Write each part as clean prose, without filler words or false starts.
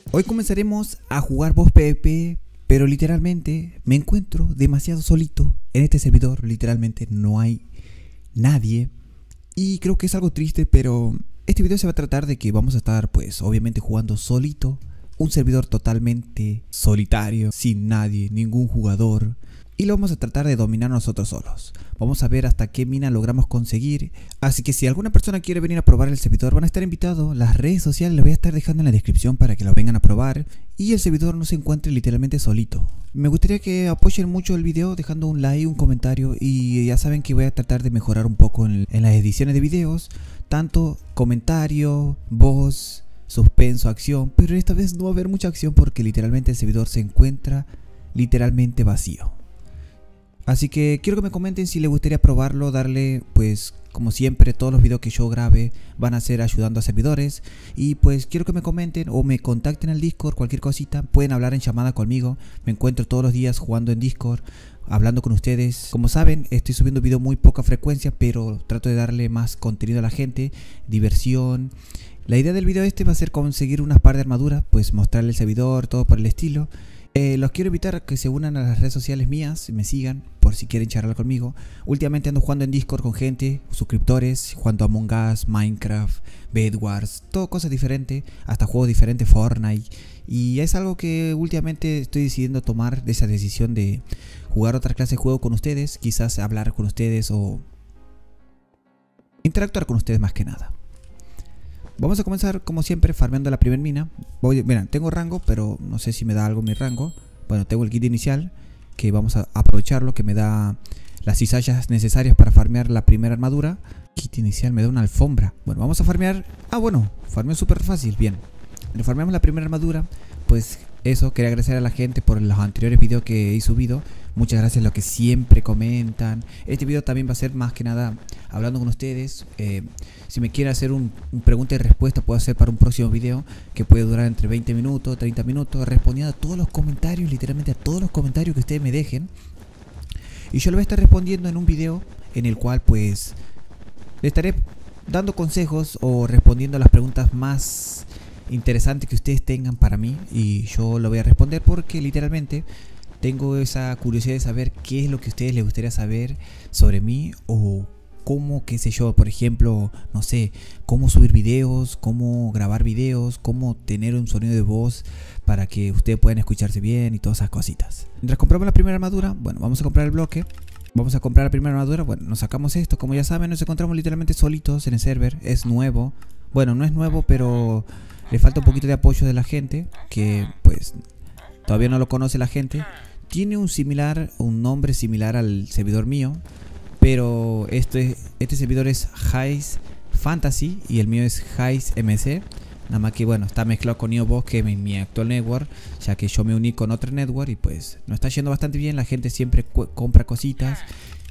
Hoy comenzaremos a jugar Boss PvP, pero literalmente me encuentro demasiado solito en este servidor. Literalmente no hay nadie y creo que es algo triste, pero este video se va a tratar de que vamos a estar pues obviamente jugando solito. Un servidor totalmente solitario, sin nadie, ningún jugador. Y lo vamos a tratar de dominar nosotros solos. Vamos a ver hasta qué mina logramos conseguir. Así que si alguna persona quiere venir a probar el servidor, van a estar invitados. Las redes sociales las voy a estar dejando en la descripción para que lo vengan a probar. Y el servidor no se encuentre literalmente solito. Me gustaría que apoyen mucho el video dejando un like, un comentario. Y ya saben que voy a tratar de mejorar un poco en las ediciones de videos. Tanto comentario, voz, suspenso, acción. Pero esta vez no va a haber mucha acción porque literalmente el servidor se encuentra literalmente vacío. Así que quiero que me comenten si les gustaría probarlo, darle pues como siempre todos los videos que yo grabe van a ser ayudando a servidores. Y pues quiero que me comenten o me contacten al Discord, cualquier cosita, pueden hablar en llamada conmigo. Me encuentro todos los días jugando en Discord, hablando con ustedes. Como saben, estoy subiendo videos muy poca frecuencia, pero trato de darle más contenido a la gente, diversión. La idea del video este va a ser conseguir unas par de armaduras, pues mostrarle el servidor, todo por el estilo. Los quiero invitar a que se unan a las redes sociales mías, me sigan por si quieren charlar conmigo. Últimamente ando jugando en Discord con gente, suscriptores, jugando Among Us, Minecraft, Bed Wars, todo cosas diferentes, hasta juegos diferentes, Fortnite. Y es algo que últimamente estoy decidiendo tomar, de esa decisión de jugar otra clase de juego con ustedes, quizás hablar con ustedes o interactuar con ustedes más que nada. Vamos a comenzar como siempre farmeando la primera mina. Miren, tengo rango, pero no sé si me da algo mi rango. Bueno, tengo el kit inicial, que vamos a aprovecharlo, que me da las cizallas necesarias para farmear la primera armadura. Kit inicial me da una alfombra. Bueno, vamos a farmear. Bueno, farmeo súper fácil, bien. Farmeamos la primera armadura. Pues eso, quería agradecer a la gente por los anteriores videos que he subido. Muchas gracias a los que siempre comentan. Este video también va a ser más que nada hablando con ustedes. Si me quieren hacer un pregunta y respuesta, puedo hacer para un próximo video que puede durar entre 20 minutos, 30 minutos, respondiendo a todos los comentarios, literalmente a todos los comentarios que ustedes me dejen. Y yo lo voy a estar respondiendo en un video en el cual pues le estaré dando consejos o respondiendo a las preguntas más interesantes que ustedes tengan para mí. Y yo lo voy a responder porque literalmente tengo esa curiosidad de saber qué es lo que a ustedes les gustaría saber sobre mí, o cómo, qué sé yo, por ejemplo, no sé, cómo subir videos, cómo grabar videos, cómo tener un sonido de voz para que ustedes puedan escucharse bien y todas esas cositas. Mientras compramos la primera armadura, bueno, vamos a comprar el bloque. Vamos a comprar la primera armadura, bueno, nos sacamos esto. Como ya saben, nos encontramos literalmente solitos en el server, es nuevo. Bueno, no es nuevo, pero le falta un poquito de apoyo de la gente, que pues todavía no lo conoce la gente. Tiene un nombre similar al servidor mío, pero este servidor es Highs Fantasy y el mío es Highs MC. Nada más que bueno, está mezclado con NeoBoss, que es mi actual network, ya que yo me uní con otro network y pues nos está yendo bastante bien. La gente siempre compra cositas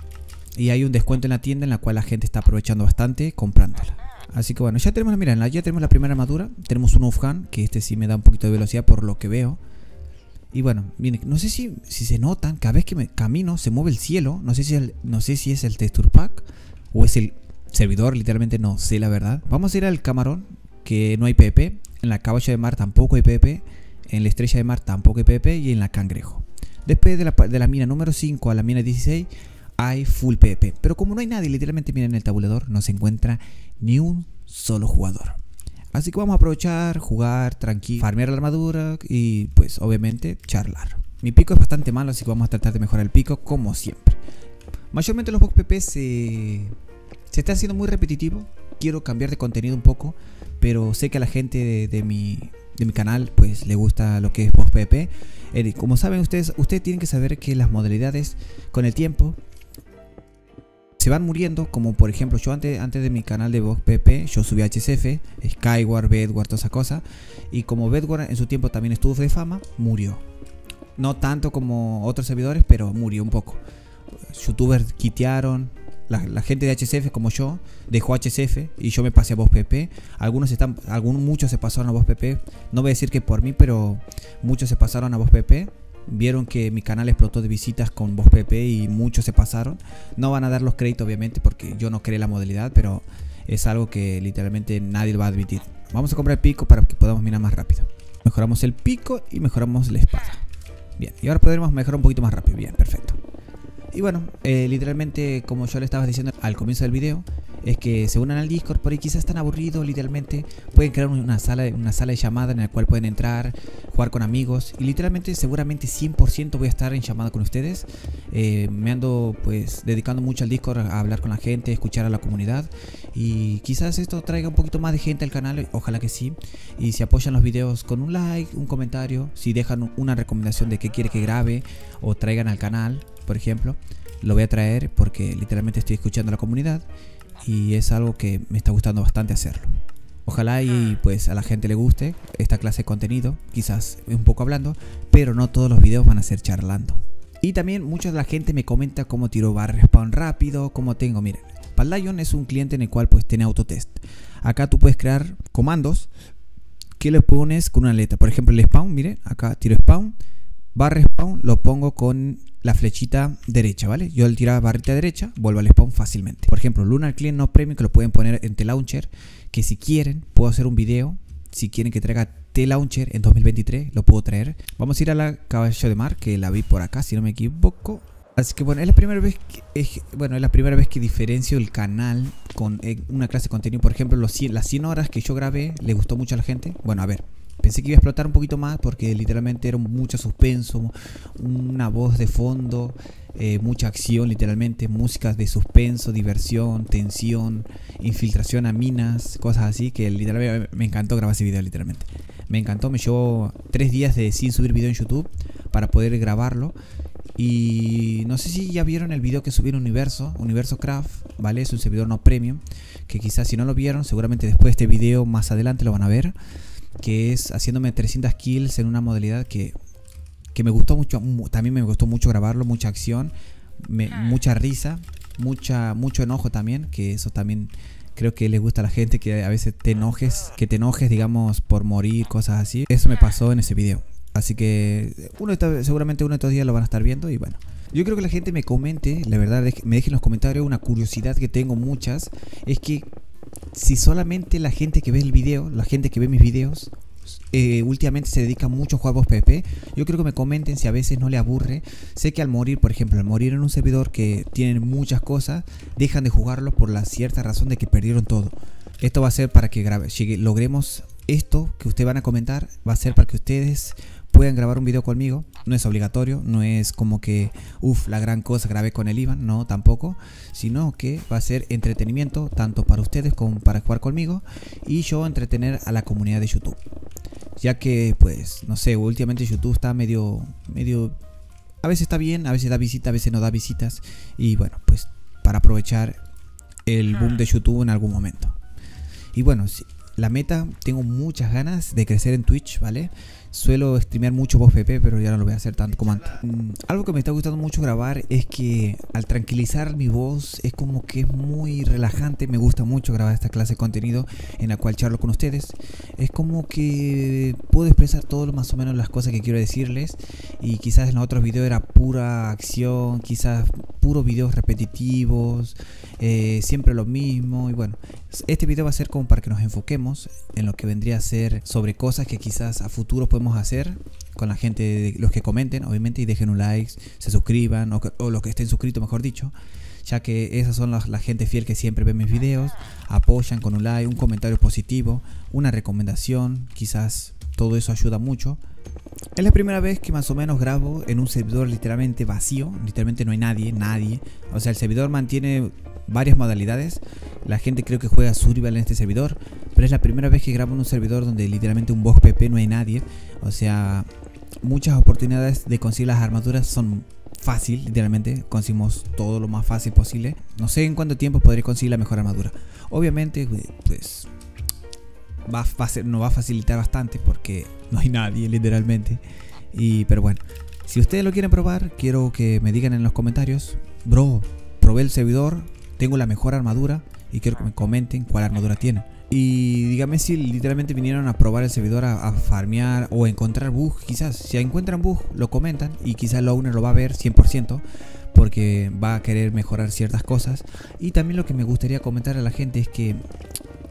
y hay un descuento en la tienda en la cual la gente está aprovechando bastante comprándola. Así que bueno, ya tenemos, miren, ya tenemos la primera armadura. Tenemos un offhand, que este sí me da un poquito de velocidad por lo que veo. Y bueno, miren, no sé si se notan, cada vez que me camino se mueve el cielo. No sé si es el texture pack o es el servidor, literalmente no sé la verdad. Vamos a ir al camarón, que no hay PvP. En la caballa de mar tampoco hay PvP. En la estrella de mar tampoco hay PvP. Y en la cangrejo. Después de la mina número 5 a la mina 16 hay full PvP. Pero como no hay nadie, literalmente miren el tabulador, no se encuentra ni un solo jugador. Así que vamos a aprovechar, jugar tranquilo, farmear la armadura y pues obviamente charlar. Mi pico es bastante malo, así que vamos a tratar de mejorar el pico como siempre. Mayormente los box PP se está haciendo muy repetitivo. Quiero cambiar de contenido un poco, pero sé que a la gente de mi canal pues le gusta lo que es box PP. Como saben ustedes tienen que saber que las modalidades con el tiempo se van muriendo, como por ejemplo yo antes de mi canal de Box PP yo subí HCF, Skyward, Bedwars, toda esa cosa. Y como Bedwars en su tiempo también estuvo de fama, murió. No tanto como otros servidores, pero murió un poco. Youtubers quitearon, la gente de HCF como yo dejó HCF y yo me pasé a Box PP. Muchos se pasaron a Box PP. No voy a decir que por mí, pero muchos se pasaron a Box PP. Vieron que mi canal explotó de visitas con Boss PP y muchos se pasaron. No van a dar los créditos obviamente porque yo no creé la modalidad, pero es algo que literalmente nadie lo va a admitir. Vamos a comprar el pico para que podamos minar más rápido. Mejoramos el pico y mejoramos la espada. Bien, y ahora podremos mejorar un poquito más rápido. Bien, perfecto. Y bueno, literalmente, como yo le estaba diciendo al comienzo del video, es que se unan al Discord. Por ahí quizás están aburridos, literalmente pueden crear una sala de llamada en la cual pueden entrar, jugar con amigos. Y literalmente, seguramente 100% voy a estar en llamada con ustedes. Me ando pues dedicando mucho al Discord, a hablar con la gente, escuchar a la comunidad. Y quizás esto traiga un poquito más de gente al canal, ojalá que sí. Y si apoyan los videos con un like, un comentario, si dejan una recomendación de qué quiere que grabe o traigan al canal, por ejemplo, lo voy a traer porque literalmente estoy escuchando a la comunidad y es algo que me está gustando bastante hacerlo. Ojalá y pues a la gente le guste esta clase de contenido, quizás un poco hablando, pero no todos los videos van a ser charlando. Y también mucha de la gente me comenta cómo tiro bar respawn rápido, cómo tengo, miren, Paldion es un cliente en el cual pues tiene autotest. Acá tú puedes crear comandos que le pones con una letra, por ejemplo el spawn, miren, acá tiro spawn, barra spawn lo pongo con la flechita derecha, ¿vale? Yo al tirar barrita derecha vuelvo al spawn fácilmente. Por ejemplo, Lunar Client No Premium, que lo pueden poner en T-Launcher, que si quieren puedo hacer un video. Si quieren que traiga T-Launcher en 2023, lo puedo traer. Vamos a ir a la Caballo de Mar, que la vi por acá, si no me equivoco. Así que bueno, es la primera vez que diferencio el canal con una clase de contenido. Por ejemplo, las 100 horas que yo grabé, le gustó mucho a la gente. Bueno, a ver, pensé que iba a explotar un poquito más porque literalmente era mucho suspenso, una voz de fondo, mucha acción literalmente, músicas de suspenso, diversión, tensión, infiltración a minas, cosas así, que literalmente me encantó grabar ese video literalmente. Me encantó, me llevó 3 días sin subir video en YouTube para poder grabarlo. Y no sé si ya vieron el video que subí en Universo Craft, ¿vale? Es un servidor no premium, que quizás si no lo vieron, seguramente después de este video más adelante lo van a ver. Que es haciéndome 300 kills en una modalidad que me gustó mucho. También me gustó mucho grabarlo, mucha acción, mucha risa, mucho enojo también. Que eso también creo que les gusta a la gente, que a veces te enojes, digamos, por morir, cosas así. Eso me pasó en ese video. Así que seguramente uno de estos días lo van a estar viendo. Y bueno, yo creo que la gente me comente, la verdad, me dejen en los comentarios una curiosidad que tengo muchas. Es que si solamente la gente que ve el video, la gente que ve mis videos, últimamente se dedica mucho a juegos PvP, yo creo que me comenten si a veces no le aburre. Sé que al morir, por ejemplo, al morir en un servidor que tienen muchas cosas, dejan de jugarlo por la cierta razón de que perdieron todo. Esto va a ser para que logremos esto que ustedes van a comentar, va a ser para que ustedes puedan grabar un video conmigo. No es obligatorio, no es como que la gran cosa, grabé con el Iván, no, tampoco, sino que va a ser entretenimiento tanto para ustedes como para jugar conmigo y yo entretener a la comunidad de YouTube, ya que pues no sé, últimamente YouTube está medio a veces está bien, a veces da visitas, a veces no da visitas, y bueno, pues para aprovechar el boom de YouTube en algún momento. Y bueno, la meta, tengo muchas ganas de crecer en Twitch, ¿vale? Suelo streamear mucho voz PP, pero ya no lo voy a hacer tanto como antes. Algo que me está gustando mucho grabar es que al tranquilizar mi voz es como que es muy relajante. Me gusta mucho grabar esta clase de contenido en la cual charlo con ustedes. Es como que puedo expresar todo más o menos las cosas que quiero decirles. Y quizás en los otros videos era pura acción, quizás puros videos repetitivos, siempre lo mismo. Y bueno, este video va a ser como para que nos enfoquemos en lo que vendría a ser sobre cosas que quizás a futuro podemos hacer con la gente, los que comenten, obviamente, y dejen un like, se suscriban, o los que estén suscritos, mejor dicho, ya que esas son la gente fiel que siempre ve mis videos, apoyan con un like, un comentario positivo, una recomendación, quizás todo eso ayuda mucho. Es la primera vez que más o menos grabo en un servidor literalmente vacío, literalmente no hay nadie, o sea, el servidor mantiene varias modalidades. La gente creo que juega Survival en este servidor, pero es la primera vez que grabo en un servidor donde literalmente un boss PP no hay nadie. O sea, muchas oportunidades de conseguir las armaduras son fácil, literalmente conseguimos todo lo más fácil posible. No sé en cuánto tiempo podré conseguir la mejor armadura. Obviamente pues nos va a facilitar bastante porque no hay nadie literalmente. Pero bueno, si ustedes lo quieren probar, quiero que me digan en los comentarios: bro, probé el servidor, tengo la mejor armadura, y quiero que me comenten cuál armadura tienen. Y díganme si literalmente vinieron a probar el servidor a farmear o encontrar bugs. Quizás si encuentran bugs lo comentan y quizás el owner lo va a ver 100% porque va a querer mejorar ciertas cosas. Y también lo que me gustaría comentar a la gente es que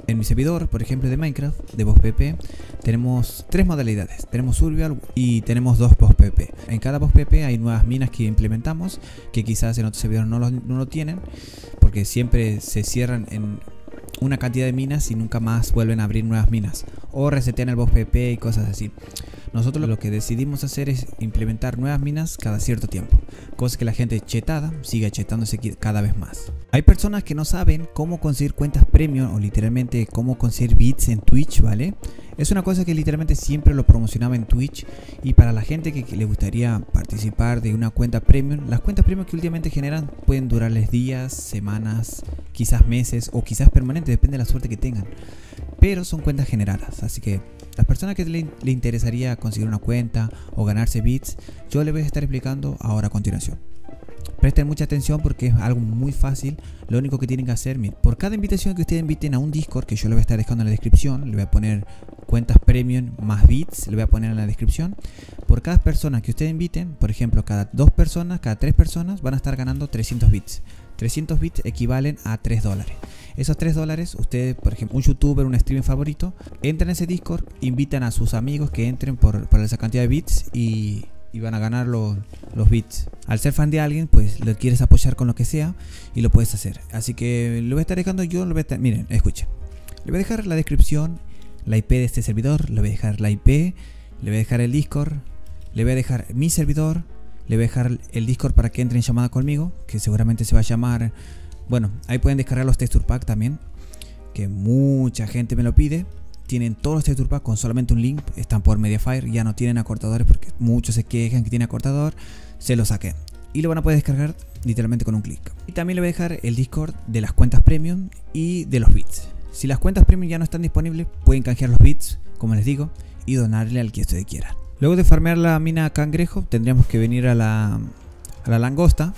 En mi servidor, por ejemplo, de Minecraft, de Box PvP, tenemos 3 modalidades. Tenemos Survival y tenemos 2 Box PvP. En cada Box PvP hay nuevas minas que implementamos, que quizás en otros servidores no lo tienen, porque siempre se cierran en una cantidad de minas y nunca más vuelven a abrir nuevas minas, o resetean el Box PvP y cosas así. Nosotros lo que decidimos hacer es implementar nuevas minas cada cierto tiempo, cosa que la gente chetada siga chetándose cada vez más. Hay personas que no saben cómo conseguir cuentas premium o literalmente cómo conseguir bits en Twitch, ¿vale? Es una cosa que literalmente siempre lo promocionaba en Twitch, y para la gente que le gustaría participar de una cuenta premium, las cuentas premium que últimamente generan pueden durarles días, semanas, quizás meses o quizás permanentes, depende de la suerte que tengan. Pero son cuentas generadas, así que las personas que le interesaría conseguir una cuenta o ganarse bits, yo les voy a estar explicando ahora a continuación. Presten mucha atención porque es algo muy fácil. Lo único que tienen que hacer, miren, por cada invitación que ustedes inviten a un Discord, que yo le voy a estar dejando en la descripción, le voy a poner cuentas premium más bits, le voy a poner en la descripción. Por cada persona que ustedes inviten, por ejemplo, cada 2 personas, cada 3 personas van a estar ganando 300 bits. 300 bits equivalen a $3. Esos $3, ustedes, por ejemplo, un youtuber, un streamer favorito, entran en ese Discord, invitan a sus amigos que entren por esa cantidad de bits y van a ganar los bits. Al ser fan de alguien, pues lo quieres apoyar con lo que sea y lo puedes hacer. Así que lo voy a estar dejando yo, miren, escuchen. Le voy a dejar la descripción, la IP de este servidor, le voy a dejar la IP, le voy a dejar el Discord, le voy a dejar mi servidor, le voy a dejar el Discord para que entren en llamada conmigo, que seguramente se va a llamar... Bueno, ahí pueden descargar los texture pack también, que mucha gente me lo pide. Tienen todos los texture pack con solamente un link, están por Mediafire, ya no tienen acortadores porque muchos se quejan que tiene acortador, se lo saqué. Y lo van a poder descargar literalmente con un clic. Y también le voy a dejar el Discord de las cuentas premium y de los bits. Si las cuentas premium ya no están disponibles, pueden canjear los bits, como les digo, y donarle al que ustedes quieran. Luego de farmear la mina cangrejo, tendríamos que venir a la langosta.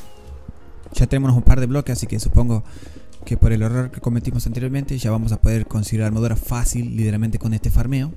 Ya tenemos un par de bloques, así que supongo que por el error que cometimos anteriormente ya vamos a poder conseguir armadura fácil literalmente con este farmeo.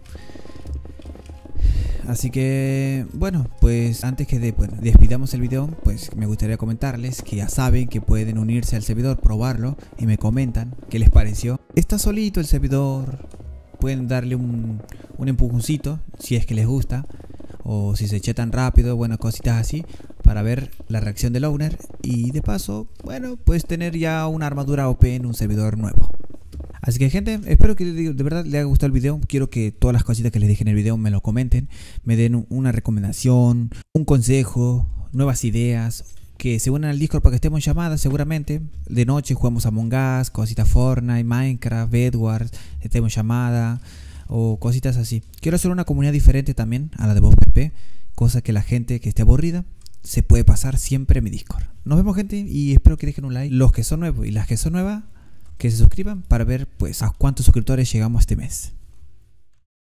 Así que bueno, pues antes que despidamos el video, pues me gustaría comentarles que ya saben que pueden unirse al servidor, probarlo y me comentan qué les pareció. Está solito el servidor, pueden darle un empujoncito si es que les gusta, o si se chetan rápido, bueno, cositas así, para ver la reacción del owner y de paso, bueno, pues tener ya una armadura OP en un servidor nuevo. Así que gente, espero que de verdad les haya gustado el video. Quiero que todas las cositas que les dije en el video me lo comenten, me den una recomendación, un consejo, nuevas ideas, que se unan al Discord para que estemos en llamadas. Seguramente de noche jugamos Among Us, cositas Fortnite, Minecraft, Bedwars, estemos en llamada o cositas así. Quiero hacer una comunidad diferente también a la de Box PvP, cosa que la gente que esté aburrida se puede pasar siempre en mi Discord. Nos vemos gente y espero que dejen un like los que son nuevos y las que son nuevas, que se suscriban para ver pues a cuántos suscriptores llegamos este mes.